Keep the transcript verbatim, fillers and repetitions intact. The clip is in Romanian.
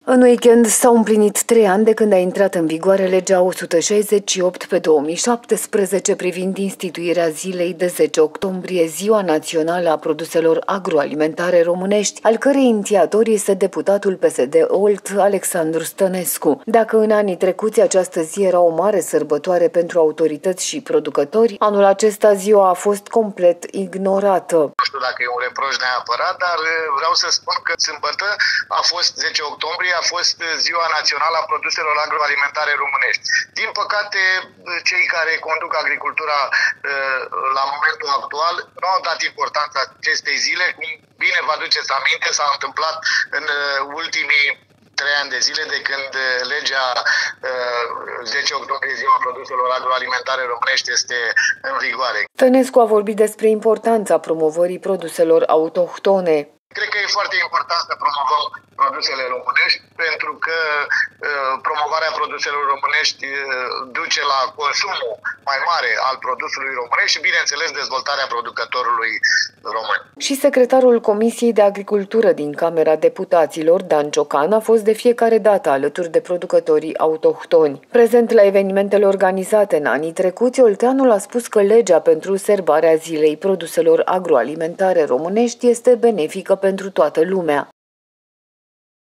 În weekend s-au împlinit trei ani de când a intrat în vigoare legea o sută șaizeci și opt pe două mii șaptesprezece privind instituirea zilei de zece octombrie, Ziua Națională a Produselor Agroalimentare Românești, al cărei inițiator este deputatul P S D Olt, Alexandru Stănescu. Dacă în anii trecuți această zi era o mare sărbătoare pentru autorități și producători, anul acesta ziua a fost complet ignorată. Nu știu dacă e un reproș neapărat, dar vreau să spun că sâmbătă a fost zece octombrie, a fost Ziua Națională a Produselor Agroalimentare Românești. Din păcate, cei care conduc agricultura la momentul actual nu au dat importanța acestei zile. Cum bine vă aduceți aminte, s-a întâmplat în ultimii trei ani de zile de când legea zece octombrie, Ziua Produselor Agroalimentare Românești, este în vigoare. Stănescu a vorbit despre importanța promovării produselor autohtone. Cred că e foarte important să promovăm produsele românești, pentru că uh, promovarea produselor românești uh, duce la consumul mai mare al produsului românesc și, bineînțeles, dezvoltarea producătorului român. Și secretarul Comisiei de Agricultură din Camera Deputaților, Dan Ciocan, a fost de fiecare dată alături de producătorii autohtoni. Prezent la evenimentele organizate în anii trecuți, olteanul a spus că legea pentru serbarea zilei produselor agroalimentare românești este benefică pentru toată lumea.